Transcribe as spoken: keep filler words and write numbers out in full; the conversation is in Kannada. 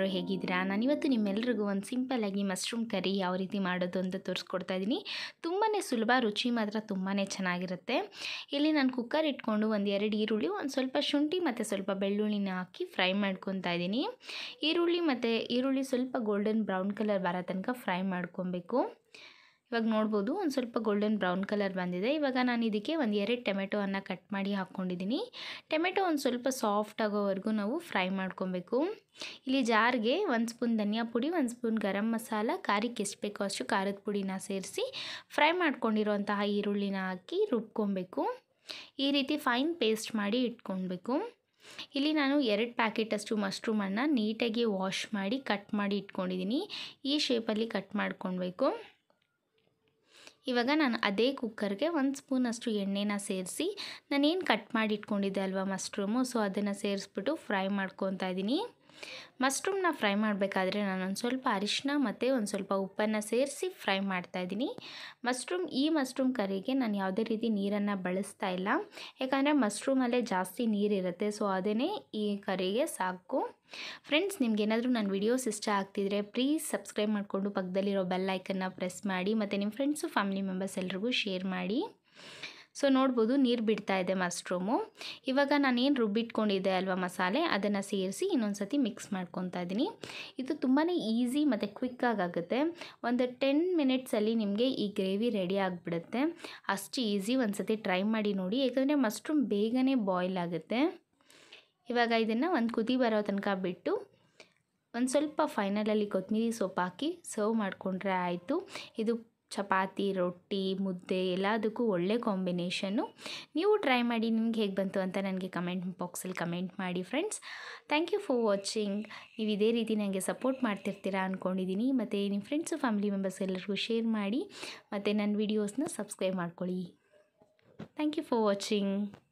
ಎಲ್ಲರೂ ಹೇಗಿದ್ದೀರಾ? ನಾನಿವತ್ತು ನಿಮ್ಮೆಲ್ರಿಗೂ ಒಂದು ಸಿಂಪಲ್ಲಾಗಿ ಮಶ್ರೂಮ್ ಕರಿ ಯಾವ ರೀತಿ ಮಾಡೋದು ಅಂತ ತೋರಿಸ್ಕೊಡ್ತಾ ಇದ್ದೀನಿ. ತುಂಬಾ ಸುಲಭ, ರುಚಿ ಮಾತ್ರ ತುಂಬಾ ಚೆನ್ನಾಗಿರುತ್ತೆ. ಇಲ್ಲಿ ನಾನು ಕುಕ್ಕರ್ ಇಟ್ಕೊಂಡು ಒಂದು ಎರಡು ಈರುಳ್ಳಿ, ಒಂದು ಸ್ವಲ್ಪ ಶುಂಠಿ ಮತ್ತು ಸ್ವಲ್ಪ ಬೆಳ್ಳುಳ್ಳಿನ ಹಾಕಿ ಫ್ರೈ ಮಾಡ್ಕೊತಾ ಇದ್ದೀನಿ. ಈರುಳ್ಳಿ ಮತ್ತು ಈರುಳ್ಳಿ ಸ್ವಲ್ಪ ಗೋಲ್ಡನ್ ಬ್ರೌನ್ ಕಲರ್ ಬರೋ ತನಕ ಫ್ರೈ ಮಾಡ್ಕೊಬೇಕು. ಇವಾಗ ನೋಡ್ಬೋದು ಒಂದು ಸ್ವಲ್ಪ ಗೋಲ್ಡನ್ ಬ್ರೌನ್ ಕಲರ್ ಬಂದಿದೆ. ಇವಾಗ ನಾನು ಇದಕ್ಕೆ ಒಂದು ಎರಡು ಟೊಮೆಟೊವನ್ನು ಕಟ್ ಮಾಡಿ ಹಾಕ್ಕೊಂಡಿದ್ದೀನಿ. ಟೊಮೆಟೊ ಒಂದು ಸ್ವಲ್ಪ ಸಾಫ್ಟ್ ಆಗೋವರೆಗೂ ನಾವು ಫ್ರೈ ಮಾಡ್ಕೊಬೇಕು. ಇಲ್ಲಿ ಜಾರ್ಗೆ ಒಂದು ಸ್ಪೂನ್ ಧನಿಯಾ ಪುಡಿ, ಒಂದು ಸ್ಪೂನ್ ಗರಂ ಮಸಾಲ, ಖಾರಕ್ಕೆ ಎಷ್ಟು ಬೇಕೋ ಅಷ್ಟು ಖಾರದ ಪುಡಿನ ಸೇರಿಸಿ ಫ್ರೈ ಮಾಡ್ಕೊಂಡಿರೋಂತಹ ಈರುಳ್ಳಿನ ಹಾಕಿ ರುಬ್ಕೊಬೇಕು. ಈ ರೀತಿ ಫೈನ್ ಪೇಸ್ಟ್ ಮಾಡಿ ಇಟ್ಕೊಳ್ಬೇಕು. ಇಲ್ಲಿ ನಾನು ಎರಡು ಪ್ಯಾಕೆಟಷ್ಟು ಮಶ್ರೂಮನ್ನು ನೀಟಾಗಿ ವಾಶ್ ಮಾಡಿ ಕಟ್ ಮಾಡಿ ಇಟ್ಕೊಂಡಿದ್ದೀನಿ. ಈ ಶೇಪಲ್ಲಿ ಕಟ್ ಮಾಡ್ಕೊಳ್ಬೇಕು. ಇವಾಗ ನಾನು ಅದೇ ಕುಕ್ಕರ್ಗೆ ಒಂದು ಸ್ಪೂನಷ್ಟು ಎಣ್ಣೆನ ಸೇರಿಸಿ ನಾನೇನು ಕಟ್ ಮಾಡಿ ಇಟ್ಕೊಂಡಿದ್ದೆ ಅಲ್ವಾ ಮಶ್ರೂಮು, ಸೊ ಅದನ್ನು ಸೇರಿಸ್ಬಿಟ್ಟು ಫ್ರೈ ಮಾಡ್ಕೊತಾ ಇದ್ದೀನಿ. ಮಶ್ರೂಮ್ನ ಫ್ರೈ ಮಾಡಬೇಕಾದ್ರೆ ನಾನೊಂದು ಸ್ವಲ್ಪ ಅರಿಶಿನ ಮತ್ತು ಒಂದು ಸ್ವಲ್ಪ ಉಪ್ಪನ್ನು ಸೇರಿಸಿ ಫ್ರೈ ಮಾಡ್ತಾಯಿದ್ದೀನಿ. ಮಶ್ರೂಮ್ ಈ ಮಶ್ರೂಮ್ ಕರಿಗೆ ನಾನು ಯಾವುದೇ ರೀತಿ ನೀರನ್ನು ಬಳಸ್ತಾ ಇಲ್ಲ, ಯಾಕಂದರೆ ಮಶ್ರೂಮಲ್ಲೇ ಜಾಸ್ತಿ ನೀರಿರುತ್ತೆ, ಸೊ ಅದೇ ಈ ಕರಿಗೆ ಸಾಕು. ಫ್ರೆಂಡ್ಸ್, ನಿಮ್ಗೇನಾದರೂ ನನ್ನ ವಿಡಿಯೋಸ್ ಇಷ್ಟ ಆಗ್ತಿದ್ರೆ ಪ್ಲೀಸ್ ಸಬ್ಸ್ಕ್ರೈಬ್ ಮಾಡಿಕೊಂಡು ಪಕ್ಕದಲ್ಲಿರೋ ಬೆಲ್ ಐಕನ್ನ ಪ್ರೆಸ್ ಮಾಡಿ ಮತ್ತು ನಿಮ್ಮ ಫ್ರೆಂಡ್ಸು ಫ್ಯಾಮಿಲಿ ಮೆಂಬರ್ಸ್ ಎಲ್ರಿಗೂ ಶೇರ್ ಮಾಡಿ. ಸೊ ನೋಡ್ಬೋದು ನೀರು ಬಿಡ್ತಾ ಇದೆ ಮಶ್ರೂಮು. ಇವಾಗ ನಾನೇನು ರುಬ್ಬಿಟ್ಕೊಂಡಿದ್ದೆ ಅಲ್ವಾ ಮಸಾಲೆ, ಅದನ್ನು ಸೇರಿಸಿ ಇನ್ನೊಂದು ಸತಿ ಮಿಕ್ಸ್ ಮಾಡ್ಕೊತಾ ಇದ್ದೀನಿ. ಇದು ತುಂಬಾ ಈಸಿ ಮತ್ತು ಕ್ವಿಕ್ಕಾಗಿ ಆಗುತ್ತೆ. ಒಂದು ಟೆನ್ ಮಿನಿಟ್ಸಲ್ಲಿ ನಿಮಗೆ ಈ ಗ್ರೇವಿ ರೆಡಿ ಆಗಿಬಿಡುತ್ತೆ. ಅಷ್ಟು ಈಸಿ, ಒಂದು ಸತಿ ಟ್ರೈ ಮಾಡಿ ನೋಡಿ, ಯಾಕಂದರೆ ಮಶ್ರೂಮ್ ಬೇಗನೆ ಬಾಯ್ಲ್ ಆಗುತ್ತೆ. ಇವಾಗ ಇದನ್ನು ಒಂದು ಕುದಿ ಬರೋ ತನಕ ಬಿಟ್ಟು ಒಂದು ಸ್ವಲ್ಪ ಫೈನಲಲ್ಲಿ ಕೊತ್ತಂಬರಿ ಸೊಪ್ಪು ಹಾಕಿ ಸರ್ವ್ ಮಾಡಿಕೊಂಡ್ರೆ ಆಯಿತು. ಇದು ಚಪಾತಿ, ರೊಟ್ಟಿ, ಮುದ್ದೆ ಎಲ್ಲದಕ್ಕೂ ಒಳ್ಳೆ ಕಾಂಬಿನೇಷನ್ನು. ನೀವು ಟ್ರೈ ಮಾಡಿ ನಿಮ್ಗೆ ಹೇಗೆ ಬಂತು ಅಂತ ನನಗೆ ಕಮೆಂಟ್ ಬಾಕ್ಸಲ್ಲಿ ಕಮೆಂಟ್ ಮಾಡಿ friends. Thank you for watching. ನೀವು ಇದೇ ರೀತಿ ನನಗೆ ಸಪೋರ್ಟ್ ಮಾಡ್ತಿರ್ತೀರಾ ಅಂದ್ಕೊಂಡಿದ್ದೀನಿ. ಮತ್ತು ನಿಮ್ಮ ಫ್ರೆಂಡ್ಸು ಫ್ಯಾಮಿಲಿ ಮೆಂಬರ್ಸ್ ಎಲ್ಲರಿಗೂ ಶೇರ್ ಮಾಡಿ ಮತ್ತು ನನ್ನ ವೀಡಿಯೋಸ್ನ ಸಬ್ಸ್ಕ್ರೈಬ್ ಮಾಡ್ಕೊಳ್ಳಿ. Thank you for watching.